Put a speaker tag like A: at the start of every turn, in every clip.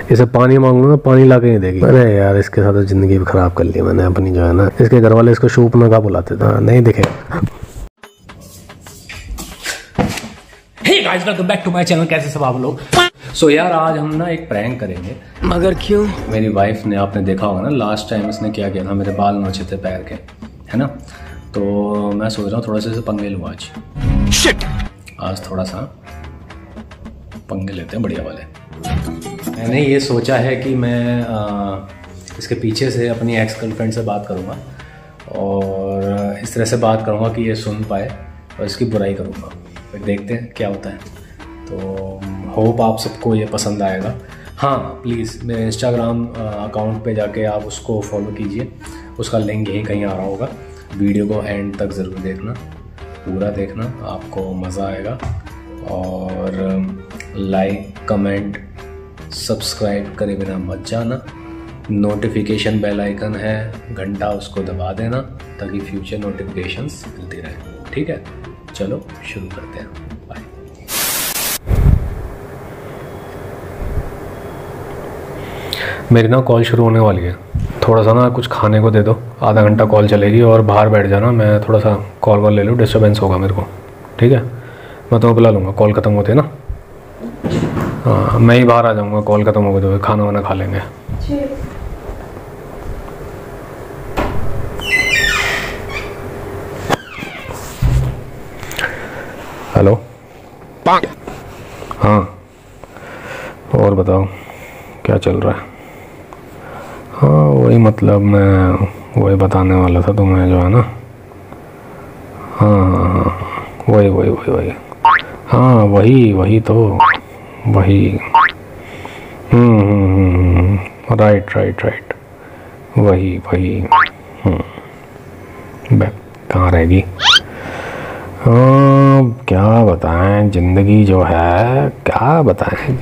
A: इसे पानी मांगूंगा ना पानी ला के नहीं देगी। अरे यार इसके साथ तो ज़िंदगी भी ख़राब कर ली मैंने अपनी जो है ना। इसके घर वाले इसको शूप नगा बुलाते थे, नहीं दिखेगा।
B: Hey guys welcome back to my channel. कैसे सब आप लोग? सो यार आज हम ना एक प्रैंक करेंगे।
A: मगर क्यों?
B: मेरी वाइफ ने, आपने देखा होगा ना लास्ट टाइम इसने क्या किया था, मेरे बाल नोचे थे पैर के, है ना। तो मैं सोच रहा हूँ थोड़ा सा पंगे लूँ आज। शिट! आज थोड़ा सा पंगे लेते हैं बढ़िया वाले। मैंने ये सोचा है कि मैं इसके पीछे से अपनी एक्स गर्लफ्रेंड से बात करूँगा और इस तरह से बात करूँगा कि ये सुन पाए और इसकी बुराई करूँगा। फिर देखते हैं क्या होता है। तो होप आप सबको ये पसंद आएगा। हाँ प्लीज़ मेरे इंस्टाग्राम अकाउंट पे जाके आप उसको फॉलो कीजिए, उसका लिंक यहीं कहीं आ रहा होगा। वीडियो को एंड तक ज़रूर देखना, पूरा देखना, आपको मज़ा आएगा। और लाइक कमेंट सब्सक्राइब करे बिना मत जाना। नोटिफिकेशन बेल आइकन है, घंटा उसको दबा देना ताकि फ्यूचर नोटिफिकेशंस मिलती रहे। ठीक है, चलो शुरू करते हैं। बाय।
A: मेरी ना कॉल शुरू होने वाली है, थोड़ा सा ना कुछ खाने को दे दो। आधा घंटा कॉल चलेगी और बाहर बैठ जाना, मैं थोड़ा सा कॉल ले लूँ, डिस्टर्बेंस होगा मेरे को। ठीक है, मैं तुम्हें बुला लूँगा, कॉल ख़त्म होते ना। हाँ मैं ही बाहर आ जाऊँगा, कॉल ख़त्म होगा तो खाना वाना खा लेंगे। हेलो, हाँ और बताओ क्या चल रहा है? हाँ वही, मतलब मैं वही बताने वाला था तुम्हें जो है ना। हाँ हाँ हाँ वही हाँ वही तो वही। राइट वही कहाँ रहेगी? क्या बताएं, ज़िंदगी जो है क्या बताएं।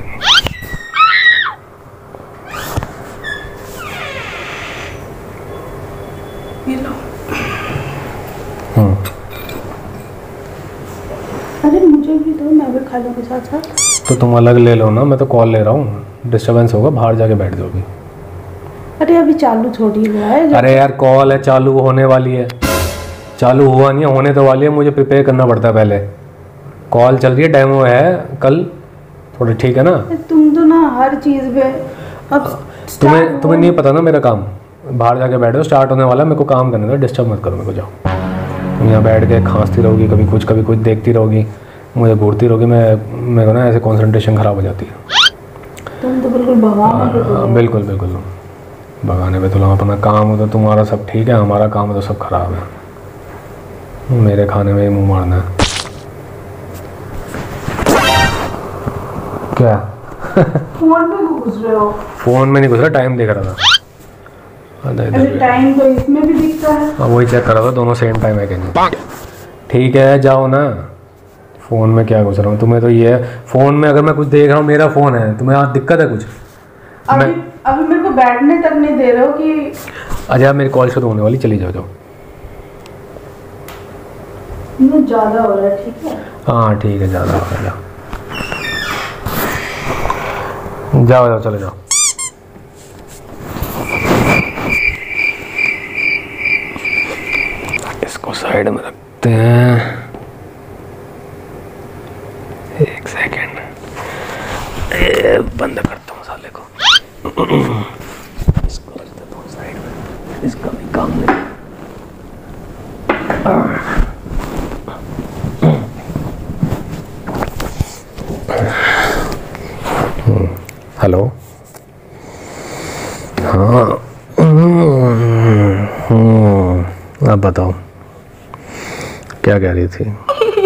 C: अरे मुझे भी दो, मैं भी खा लूँगी साथ साथ।
A: तो तुम अलग ले लो ना, मैं तो कॉल ले रहा हूँ, डिस्टर्बेंस होगा, बाहर जाके बैठ जाओगी।
C: अरे अभी चालू थोड़ी हुआ है।
A: अरे यार कॉल है, चालू होने वाली है। चालू हुआ नहीं है, होने तो वाली है, मुझे प्रिपेयर करना पड़ता है पहले। कॉल चल रही है, डेमो है कल थोड़ी, ठीक है ना। तुम
C: तो ना हर चीज़ पे अब
A: तुम्हें नहीं पता ना मेरा काम। बाहर जाके बैठो, स्टार्ट होने वाला है, मेरे को काम करने दो, डिस्टर्ब मत करो मेरे को। जाओ, तुम यहाँ बैठ के खांसती रहोगी, कभी कुछ देखती रहोगी, मुझे घूरती रहोगी, मेरे को ना ऐसे कंसंट्रेशन ख़राब हो जाती है।
C: तुम तो बिल्कुल
A: बिल्कुल भगाने पे तो अपना काम हो तो तुम्हारा सब ठीक है, हमारा काम हो तो सब खराब है। मेरे खाने में ही मुंह मारना है क्या?
C: फोन में घुस रहे हो?
A: फोन में नहीं घुस रहा, टाइम देख रहा था।
C: टाइम तो इसमें भी दिखता है।
A: हाँ वही चेक कर रहा था, दोनों सेम टाइम है कि नहीं। ठीक है जाओ ना, फ़ोन में क्या घुस रहा हूँ? तुम्हें तो ये है, फ़ोन में अगर मैं कुछ देख रहा हूँ, मेरा फ़ोन है, तुम्हें यहाँ दिक्कत है कुछ?
C: अभी मेरे को बैठने तक नहीं दे रहे हो कि।
A: अच्छा मेरी कॉल शुरू होने वाली, चली जाओ।
C: ज़्यादा हो रहा है, ठीक है?
A: हाँ ठीक है, ज़्यादा हो रहा है, जाओ चले जाओ। इसको साइड में रखते हैं, एक सेकेंड, बंद करता हूँ साले को। इसको रख देता हूँ साइड में, इसका भी काम नहीं। हेलो, हाँ अब बताओ क्या कह रही थी?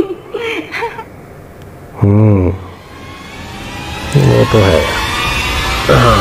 A: वो तो है। हाँ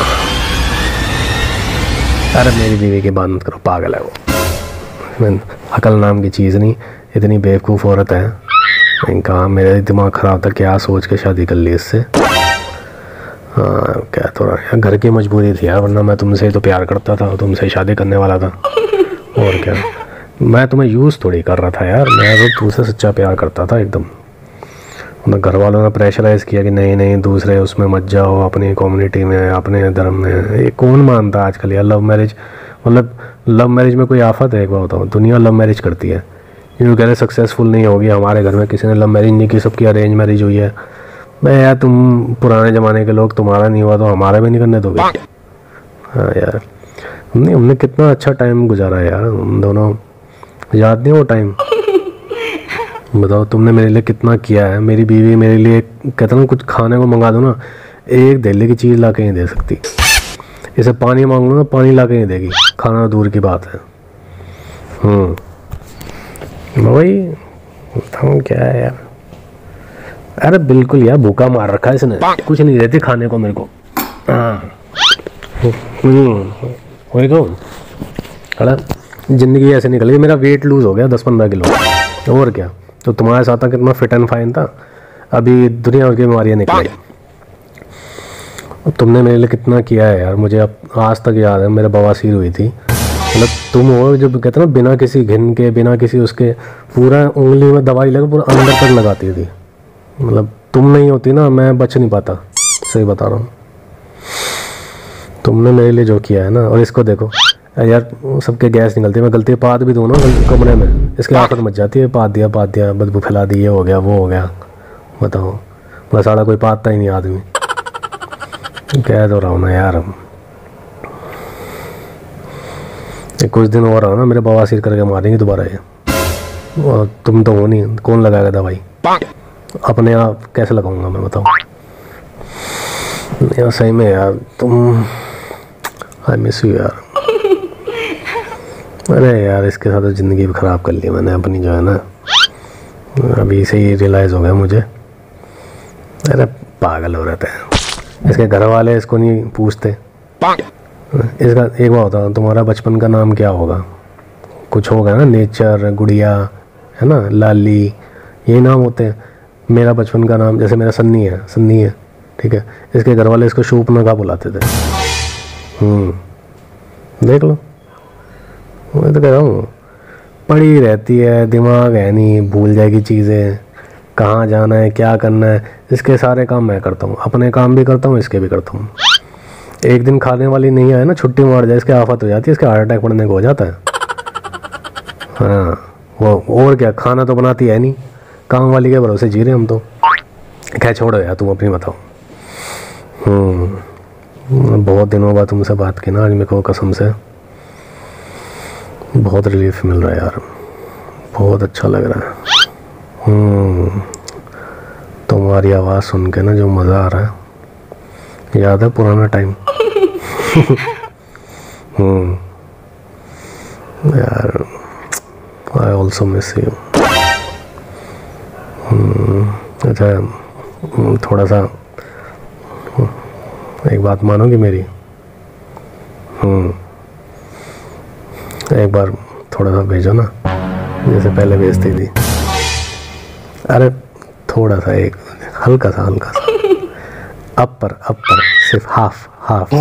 A: अरे मेरी बीवी की बात मत करो, पागल है वो। अकल नाम की चीज़ नहीं, इतनी बेवकूफ़ औरत है। इनका मेरा दिमाग ख़राब था, क्या सोच के शादी कर ली इससे। हाँ क्या तो यार, घर की मजबूरी थी यार, वरना मैं तुमसे तो प्यार करता था, तुमसे शादी करने वाला था। और क्या, मैं तुम्हें यूज़ थोड़ी कर रहा था यार, मैं तो तुमसे सच्चा प्यार करता था एकदम। मतलब घर वालों ने प्रेशराइज़ किया कि नहीं नहीं दूसरे उसमें मत जाओ, अपनी कम्युनिटी में अपने धर्म में। ये कौन मानता है आजकल यार लव मैरिज? मतलब लव मैरिज में कोई आफत है? एक बात बताओ, दुनिया लव मैरिज करती है, यूँ कह रहे सक्सेसफुल नहीं होगी। हमारे घर में किसी ने लव मैरिज नहीं की, सबकी अरेंज मैरिज हुई है। मैं यार तुम पुराने ज़माने के लोग, तुम्हारा नहीं हुआ तो हमारा भी नहीं करने दोगे? हाँ यार, हमने कितना अच्छा टाइम गुजारा यार हम दोनों, याद नहीं वो टाइम? बताओ तुमने मेरे लिए कितना किया है। मेरी बीवी मेरे लिए, कहता हूँ कुछ खाने को मंगा दो ना, एक दिल्ली की चीज़ ला के नहीं दे सकती। इसे पानी मांग लो ना, पानी ला के नहीं देगी, खाना दूर की बात है। वही बताऊँ क्या है यार। अरे बिल्कुल यार, भूखा मार रखा है इसने, कुछ नहीं देती खाने को मेरे को। हाँ वही तो खड़ा, ज़िंदगी ऐसे निकल गई। मेरा वेट लूज़ हो गया 10-15 किलो, और क्या। तो तुम्हारे साथ कितना फिट एंड फाइन था, अभी दुनिया भर की बीमारियाँ निकली। तुमने मेरे लिए कितना किया है यार, मुझे अब आज तक याद है मेरे बवासीर हुई थी। मतलब तुम हो जब कहते ना बिना किसी घिन के, बिना किसी उसके, पूरा उंगली में दवाई लगा पूरा अंदर तक लगाती थी। मतलब तुम नहीं होती ना, मैं बच नहीं पाता, सही बता रहा हूँ। तुमने मेरे लिए जो किया है ना, और इसको देखो यार, सबके गैस निकलती है, मैं गलती पाद भी दूँ ना कमरे में, इसके आफत मच जाती है, पाद दिया बदबू फैला दी, ये हो गया वो हो गया। बताओ मसाला कोई पादता ही नहीं आदमी। कह तो रहा हूँ ना यार, कुछ दिन और रहा ना, मेरे बवासीर करके मारेंगे दोबारा ये। और तुम तो हो नहीं, कौन लगाएगा दवाई? अपने आप कैसे लगाऊंगा मैं, बताओ यार। सही में यार तुम, आई मिस यू यार। अरे यार इसके साथ तो ज़िंदगी भी ख़राब कर ली मैंने अपनी, जो है ना, अभी से ही रियलाइज़ हो गया मुझे। अरे पागल हो रहते हैं इसके घर वाले, इसको नहीं पूछते। इसका एक बात होता, तुम्हारा बचपन का नाम क्या होगा? कुछ होगा ना, नेचर, गुड़िया, है ना, लाली, यही नाम होते हैं। मेरा बचपन का नाम जैसे मेरा सन्नी है, ठीक है। इसके घर वाले इसको शूपनगा बुलाते थे। देख लो, मैं तो कह रहा हूँ, पड़ी रहती है, दिमाग है नहीं, भूल जाएगी चीज़ें, कहाँ जाना है, क्या करना है। इसके सारे काम मैं करता हूँ, अपने काम भी करता हूँ, इसके भी करता हूँ। एक दिन खाने वाली नहीं आए ना, छुट्टी मार जाए, इसके आफत हो जाती है, इसके हार्ट अटैक पड़ने को हो जाता है। हाँ वो और क्या, खाना तो बनाती है नहीं, काम वाली के भरोसे जी रहे हम तो। क्या छोड़ो यार, तुम अपनी बताओ। बहुत दिनों बाद तुमसे बात की ना आज, मेरे को कसम से बहुत रिलीफ मिल रहा है यार, बहुत अच्छा लग रहा है। तुम्हारी आवाज़ सुन के ना जो मज़ा आ रहा है, याद है पुराना टाइम। यार आई ऑल्सो मिस यू। अच्छा थोड़ा सा एक बात मानोगी मेरी? एक बार थोड़ा सा भेजो ना, जैसे पहले भेजती थी। अरे थोड़ा सा, एक हल्का सा अपर सिर्फ हाफ।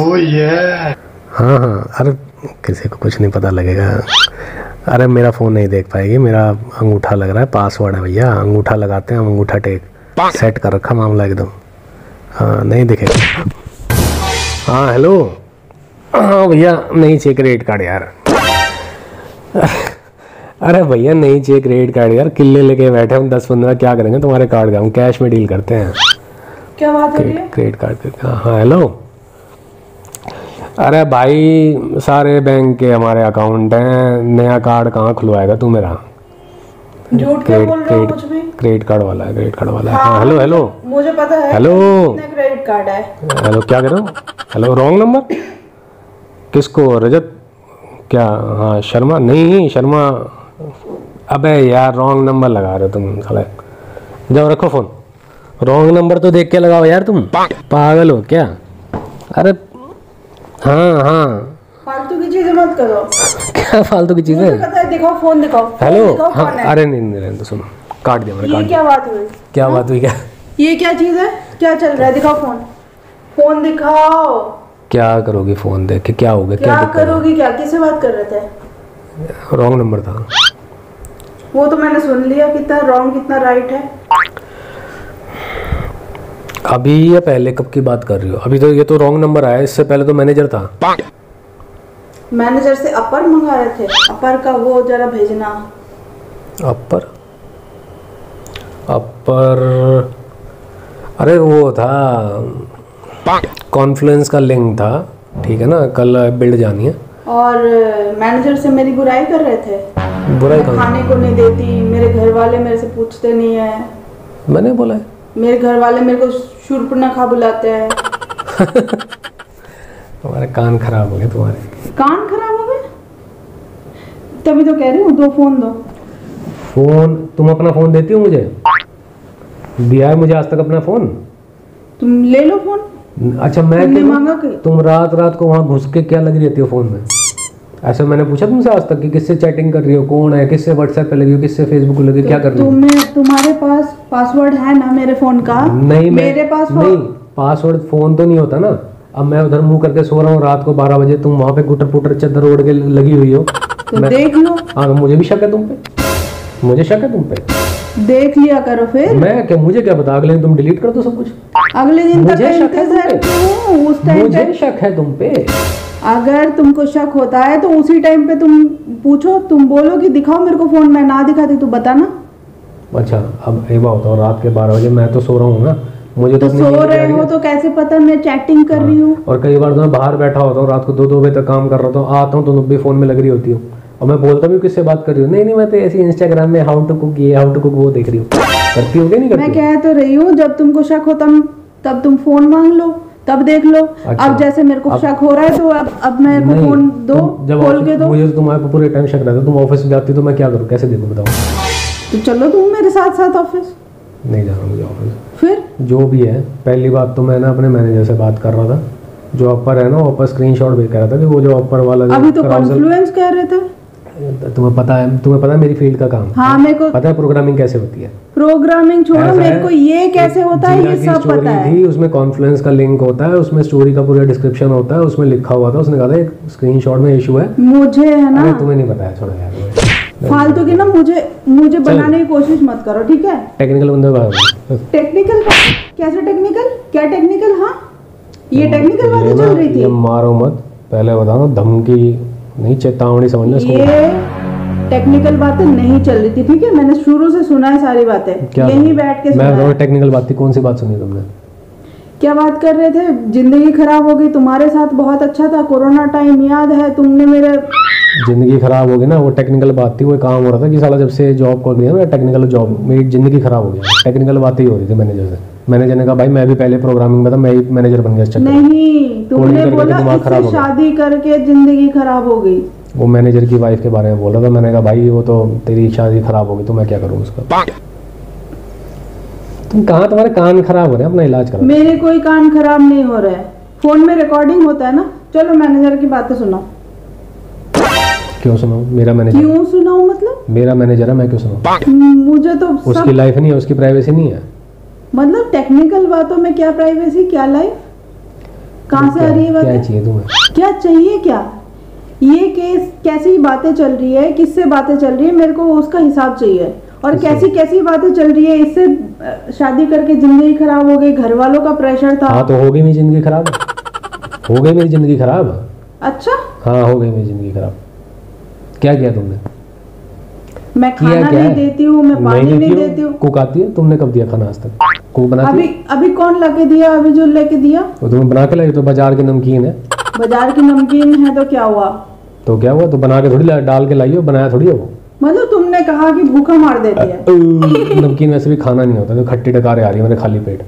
A: हाँ अरे किसी को कुछ नहीं पता लगेगा। अरे मेरा फ़ोन नहीं देख पाएगी, मेरा अंगूठा लग रहा है, पासवर्ड है भैया, अंगूठा लगाते हैं हम, अंगूठा टेक सेट कर रखा मामला एकदम। हाँ नहीं दिखेगा। हाँ हेलो, हाँ भैया नहीं चाहिए क्रेडिट कार्ड यार। अरे भैया नहीं चाहिए क्रेडिट कार्ड यार, किले लेके बैठे हम 10-15, क्या करेंगे तुम्हारे कार्ड का, हम कैश में डील करते हैं।
C: क्या बात है?
A: क्रेडिट कार्ड का? हाँ हेलो। अरे भाई सारे बैंक के हमारे अकाउंट हैं, नया कार्ड कहाँ खुलवाएगा तू मेरा?
C: झूठ क्यों बोल रहे हो? कुछ भी
A: क्रेडिट कार्ड वाला है। हाँ हेलो
C: मुझे पता है।
A: हेलो
C: क्रेडिट कार्ड है।
A: हेलो क्या कह रहे हो? Hello wrong number. किसको? रजत क्या? हाँ शर्मा नहीं, शर्मा। अबे यार रॉन्ग नंबर लगा रहे हो तुम साले, जाओ रखो फ़ोन। रॉन्ग नंबर तो देख के लगाओ यार, तुम पागल हो क्या? अरे हाँ
C: फालतू की चीजें मत करो।
A: क्या फालतू की चीजें?
C: मुझे पता है, दिखाओ फ़ोन दिखाओ।
A: हेलो हाँ, अरे नहीं सुनो, काट दिया मैंने।
C: ये क्या बात हुई?
A: क्या बात हुई? क्या
C: ये क्या चीज़ है? क्या चल रहा है? दिखाओ फ़ोन दिखाओ।
A: क्या करोगी फ़ोन देख के? क्या होगा?
C: क्या करोगी? क्या किससे बात कर रहे थे?
A: रॉन्ग नंबर था वो।
C: तो मैंने सुन लिया, कितना रॉन्ग कितना राइट है।
A: अभी या पहले कब की बात कर रही हो? अभी तो ये तो रॉन्ग नंबर आया, इससे पहले तो मैनेजर था।
C: मैनेजर से अपर मंगा रहे थे, अपर का वो जरा भेजना।
A: अपर अपर अरे वो था कॉन्फ्लुएंस का लिंक था, ठीक है ना, कल बिल्ड जानी है।
C: और मैनेजर से मेरी बुराई कर रहे थे,
A: बुराई
C: मैं खाने को नहीं देती, मेरे घर वाले मेरे से पूछते नहीं है।
A: मैंने बोला है?
C: मेरे घर वाले मेरे को शूर्पणखा बुलाते हैं।
A: तुम्हारे कान खराब हो गए, तुम्हारे
C: कान खराब हो गए, तभी तो कह रही हूँ दो फोन दो।
A: फोन? तुम अपना फोन देती हो मुझे? दिया है मुझे आज तक अपना फोन?
C: तुम ले लो फोन।
A: अच्छा मैं
C: तुमने मांगा कि?
A: तुम रात रात को वहाँ घुस के क्या लगी रहती हो फोन में? ऐसा मैंने पूछा तुमसे आज तक कि किससे चैटिंग कर रही हो, कौन है, किससे व्हाट्सएप पे लगी हो, किससे फेसबुक पे लगी हो, क्या कर रही हो?
C: तुम्हारे पास पासवर्ड है ना मेरे फोन का?
A: नहीं,
C: मेरे पास
A: नहीं, पासवर्ड फोन तो नहीं होता ना। अब मैं उधर मुंह करके सो रहा हूँ रात को 12 बजे, तुम वहाँ पे गुटर पुटर चद्दर ओढ़ के लगी हुई हो,
C: तो देख लो।
A: हाँ, मुझे भी शक है तुम पे, मुझे शक है तुम पे।
C: देख लिया करो फिर।
A: मैं क्या, मुझे क्या पता, अगले दिन तुम डिलीट कर दो सब कुछ।
C: अगले दिन तक
A: मुझे शक है तुम पे,
C: उस टाइम
A: मुझे शक है तुम पे।
C: अगर तुमको शक होता है तो उसी टाइम पे तुम पूछो, तुम बोलो कि दिखाओ मेरे को फोन, मैं ना दिखाती तो बताना।
A: अच्छा, अब एक बात बताओ, रात के 12 बजे मैं तो सो रहा हूँ ना, मुझे
C: तो सो रहे हो तो कैसे पता मैं चैटिंग कर रही हूँ?
A: और कई बार तो मैं बाहर बैठा होता हूँ रात को 2-2 बजे तक काम कर रहा हूँ, आता हूँ तो तुम भी फोन में लग रही होती हो, और मैं बोलता भी किससे बात कर रही हूँ? नहीं मैं तो ऐसी इंस्टाग्राम में हाउ टू कुक ये हाउ टू कुक वो देख रही हूँ। करती हो क्या नहीं करती?
C: मैं कह तो रही हूँ जब तुमको शक हो तब तुम फोन मांग लो, तब देख लो।
A: अच्छा,
C: अब जैसे मेरे को शक हो रहा है तो अब मेरे को फोन दो, खोल के दो।
A: मुझे तो तुम्हारे पूरे टाइम शक रहता है, तुम ऑफिस जाती तो मैं क्या करूँ, कैसे देखूँ बताओ?
C: तो चलो तुम मेरे साथ साथ ऑफिस।
A: नहीं जा रहा मुझे ऑफिस।
C: फिर
A: जो भी है, पहली बात तो मैं ना अपने मैनेजर से बात कर रहा था, जो अपर है ना, वो अपर स्क्रीनशॉट भी कह रहा था कि वो जो अपर वाला
C: अभी तो कॉन्फ्लुएंस कह रहे थे।
A: तुम्हें पता है मेरी फील्ड का काम।
C: हाँ, मेरे को
A: पता है प्रोग्रामिंग कैसे होती है।
C: प्रोग्रामिंग छोड़ो, मेरे को ये कैसे होता है ये सब पता है।
A: उसमें कॉन्फ्लुएंस का लिंक होता है, उसमें स्टोरी का पूरा डिस्क्रिप्शन होता है, उसमें लिखा हुआ था, उसने कहा था एक स्क्रीनशॉट में इशू है।
C: मुझे है ना,
A: तुम्हें नहीं पता है, छोड़ो यार
C: फालतू की ना मुझे बनाने की कोशिश मत करो, ठीक है?
A: टेक्निकल बंदे
C: टेक्निकल कैसे टेक्निकल? क्या टेक्निकल? हाँ, ये टेक्निकल बातें चल रही थी।
A: मारो मत, पहले बताओ, धमकी नहीं, चेतावनी समझना इसको।
C: ये टेक्निकल बातें नहीं चल रही थी, ठीक है? मैंने शुरू से सुना है सारी बातें, यहीं बैठ के सुना है।
A: मैं टेक्निकल बात थी, कौन सी बात सुनी तुमने?
C: क्या बात कर रहे थे? जिंदगी खराब हो गई, तुम्हारे साथ बहुत अच्छा था, कोरोना टाइम याद है, तुमने मेरे
A: जिंदगी खराब हो गई ना, वो टेक्निकल बात थी। वो काम हो रहा था कि साला जब से जॉब कर दिया ना, टेक्निकल जॉब, मेरी जिंदगी खराब हो गई। टेक्निकल बातें ही हो रही थी मैनेजर से। मैनेजर ने कहा भाई मैं भी पहले प्रोग्रामिंग में था, मैं ही मैनेजर बन गया इस चक्कर में।
C: नहीं, तुमने बोला इससे शादी करके जिंदगी खराब हो गई।
A: वो मैनेजर की वाइफ के बारे में बोल रहा था। मैंने कहा भाई वो तो तेरी शादी खराब होगी तो मैं क्या करूँ उसका। तुम कहाँ, तुम्हारे कान खराब हो रहे हैं, अपना इलाज करो।
C: मेरे कोई कान खराब नहीं हो रहा है, फोन में रिकॉर्डिंग होता है ना। चलो मैनेजर की बातें सुनाओ।
A: क्यों सुनाऊं? मेरा मैनेजर।
C: क्यों सुनाऊं मतलब?
A: मेरा मैनेजर है, मैं क्यों सुनाऊं?
C: मुझे तो
A: उसकी लाइफ नहीं है, उसकी प्राइवेसी नहीं है।
C: मतलब टेक्निकल बातों में क्या प्राइवेसी, क्या लाइफ, कहाँ से आ रही है बात?
A: क्या चाहिए तुम्हें?
C: क्या चाहिए? क्या ये केस, कैसी बातें चल रही है, किससे बातें चल रही है, मेरे को उसका हिसाब चाहिए। और कैसी कैसी बातें चल रही है, इससे शादी करके जिंदगी खराब हो गई, घर वालों का प्रेशर था।
A: हाँ तो हो गई मेरी जिंदगी खराब, हो गई मेरी जिंदगी खराब।
C: अच्छा,
A: हाँ हो गई मेरी जिंदगी खराब। क्या किया तुमने?
C: मैं खाना नहीं देती हूँ, मैं पानी नहीं देती हूँ।
A: कुक आती है? तुमने कब दिया खाना आज तक? कुक बनाती है?
C: अभी कौन लाके दिया? अभी जो लेके दिया
A: वो तुम्हें बना के लाई, तो बाजार की नमकीन है।
C: बाजार की नमकीन है तो क्या हुआ?
A: तो क्या हुआ, तो बना के थोड़ी डाल के लाई हो, बनाया थोड़ी है वो।
C: मतलब तुमने कहा कि भूखा मार देती है।
A: नमकीन वैसे भी खाना नहीं होता, तो खट्टी डकारे आ रही है मेरे खाली पेट।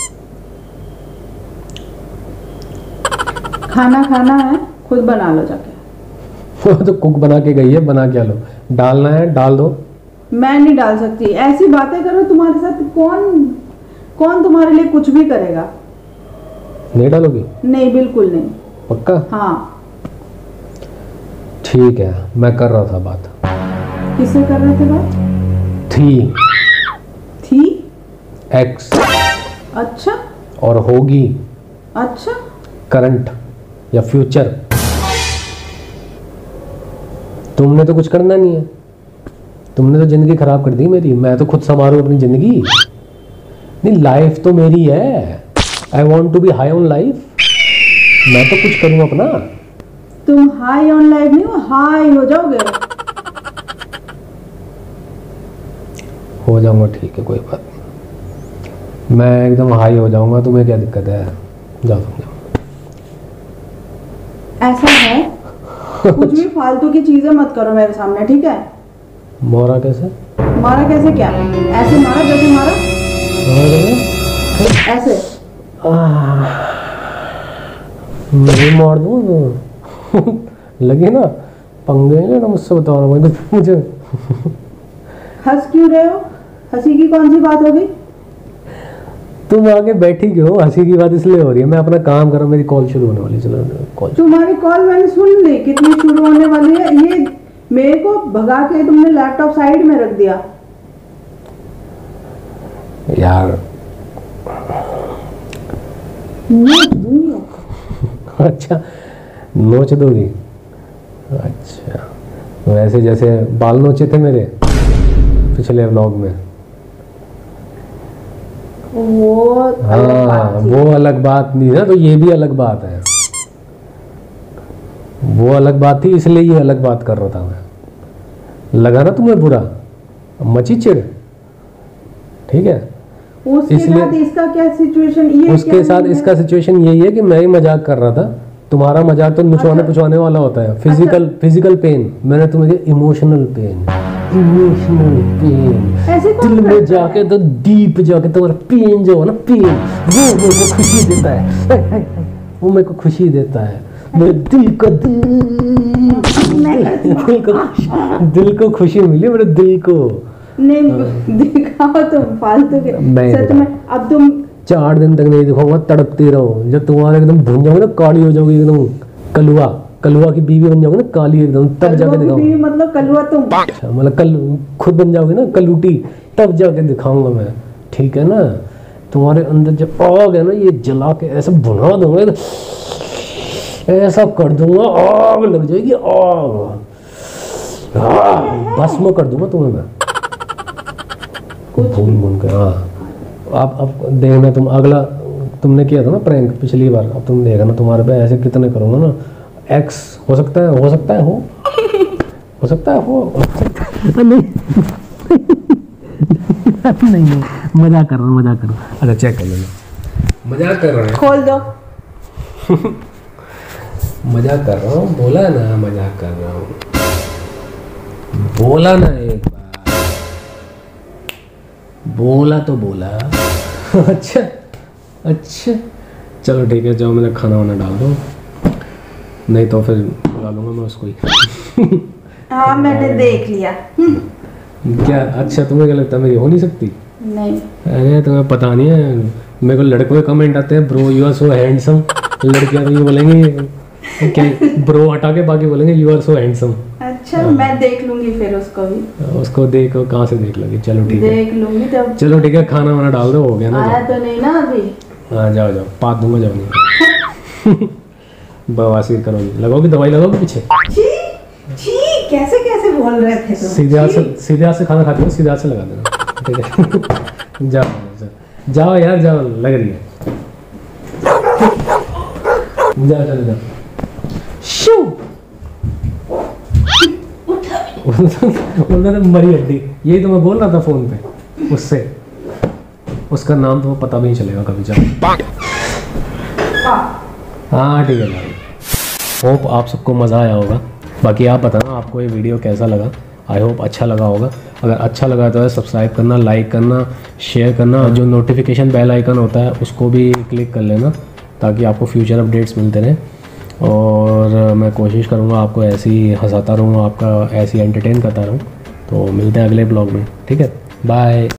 C: खाना खाना है खुद बना लो जाके।
A: तो कुक बना के गई है, बना के लो। डालना है डाल दो।
C: मैं नहीं डाल सकती, ऐसी बातें करो। तुम्हारे साथ कौन तुम्हारे लिए कुछ भी करेगा?
A: नहीं डालोगी?
C: नहीं, बिल्कुल नहीं।
A: पक्का?
C: हाँ
A: ठीक है, मैं कर रहा था बात।
C: किससे कर रहे थे बात? थी
A: एक्स।
C: अच्छा,
A: और होगी
C: अच्छा,
A: करंट या फ्यूचर। तुमने तो कुछ करना नहीं है, तुमने तो जिंदगी खराब कर दी मेरी। मैं तो खुद संभालूं अपनी जिंदगी। नहीं, लाइफ तो मेरी है। I want to be high on life. मैं तो कुछ करूँ अपना।
C: तुम हाई ऑन लाइफ नहीं हो, हाई हो जाओगे।
A: हो जाऊंगा, ठीक है, कोई बात नहीं, मैं एकदम हाई हो जाऊंगा। तुम्हें क्या दिक्कत है? जाओ तुम जाओ।
C: ऐसा है, कुछ भी फालतू की चीजें मत करो मेरे सामने, ठीक है?
A: मारा कैसे?
C: मारा कैसे? क्या ऐसे मारा जैसे मारा? ऐसे
A: मैं मार दूँ लगे ना पंगे लेना मुझसे, बताओ ना मुझे।
C: हंस क्यों रहे हो? हंसी की कौन सी बात हो गई?
A: तुम आगे बैठी क्यों? हंसी की बात इसलिए हो रही है, मैं अपना काम कर रहा हूँ, मेरी कॉल शुरू होने वाली। चलो कॉल।
C: तुम्हारी कॉल मैंने सुन ली, कितनी शुरू होने वाली है। ये मेरे को भगा के तुमने लैपटॉप साइड में रख दिया
A: यार।
C: नोच दूंगी।
A: अच्छा नोच दोगी? अच्छा, वैसे जैसे बाल नोचे थे मेरे पिछले व्लॉग में,
C: वो अलग बात थी।
A: वो अलग बात नहीं ना, तो ये भी अलग बात है। वो अलग बात थी, इसलिए ये अलग बात कर रहा था मैं। लगा ना तुम्हें बुरा? मची चिड़, ठीक है?
C: उसके साथ इसका क्या सिचुएशन? ये
A: उसके साथ इसका सिचुएशन यही है कि मैं ही मजाक कर रहा था। तुम्हारा मजाक तो नुचवाने पुछवाने वाला होता है। फिजिकल पेन, मैंने तुम्हें इमोशनल पेन दिल में जाके, तो डीप जाके तुम्हारा पेन जो है ना, पेन वो मेरे को खुशी देता है। वो मेरे को खुशी देता है, मेरे दिल को खुशी मिली, मेरे दिल को।
C: नहीं दिखाओ तुम फालतू के। सच में अब तुम
A: 4 दिन तक नहीं दिखाऊंगा, तड़पते रहो। जब तुम्हारे एकदम भुन जाओगे ना, काली हो जाओगी एकदम, कलुआ की बीवी बन जाओगे ना, काली एकदम, तब जाके दिखाऊंगा।
C: मतलब कलुआ तुम?
A: अच्छा, मतलब कल खुद बन जाओगे ना कलूटी, तब जाके दिखाऊंगा मैं, ठीक है ना? तुम्हारे अंदर जब आग है ना, ये जला के ऐसा भुना दूंगा, ऐसा कर दूंगा, आग लग जाएगी, आग भस्म कर दूंगा तुम्हें मैं, भून भून के। हाँ, आप देखना, तुम अगला तुमने किया था ना प्रैंक पिछली बार, अब तुम देखना तुम्हारे पे ऐसे कितने करूंगा ना। एक्स हो सकता है नहीं नहीं, मजाक कर रहा हूँ। अच्छा चेक कर लेना, मजाक कर रहा हूँ,
C: खोल दो।
A: मजाक कर रहा हूँ, बोला ना मजाक कर रहा हूँ, बोला ना एक बार, बोला तो बोला। अच्छा चलो ठीक है, जाओ मेरा खाना वाना डाल दो, नहीं तो फिर बुला लूँगा मैं उसको ही।
C: हाँ मैंने देख लिया।
A: क्या? अच्छा, तुम्हें क्या लगता है मेरी हो नहीं सकती?
C: नहीं,
A: अरे तुम्हें पता नहीं है, मेरे को लड़कों के कमेंट आते हैं, bro you are so handsome. लड़कियां तो ये बोलेंगे क्या, ब्रो हटा के बाकी बोलेंगे यू आर सो हैंडसम।
C: अच्छा मैं देख लूंगी फिर उसको भी।
A: उसको देखो, कहाँ से देख लोगी? चलो ठीक है,
C: देख लूंगी जब।
A: चलो ठीक है, खाना वाना डाल दो, हो गया ना?
C: आया तो नहीं ना अभी?
A: हाँ जाओ, पात दूंगा, जाओ नहीं। बवासीर करोगी, लगाओगी दवाई, लगाओगी पीछे।
C: कैसे बोल रहे थे तुम?
A: सीधे हाथ से खाना खाते हो, सीधे हाथ से लगा देना, ठीक है? जाओ यार, जाओ, लग रही है। जाओ चलो जाओ। शू उन्होंने मरी हड्डी, यही तो मैं बोल रहा था फोन पे उससे, उसका नाम तो पता भी नहीं चलेगा कभी। जाओ। हाँ ठीक है भाई, होप आप सबको मज़ा आया होगा। बाकी आप बताना आपको ये वीडियो कैसा लगा। आई होप अच्छा लगा होगा। अगर अच्छा लगा तो सब्सक्राइब करना, लाइक करना, शेयर करना, जो नोटिफिकेशन बेल आइकन होता है उसको भी क्लिक कर लेना, ताकि आपको फ्यूचर अपडेट्स मिलते रहें। और मैं कोशिश करूँगा आपको ऐसे ही हंसाता रहूँगा, आपका ऐसे ही एंटरटेन करता रहूँ। तो मिलते हैं अगले ब्लॉग में, ठीक है? बाय।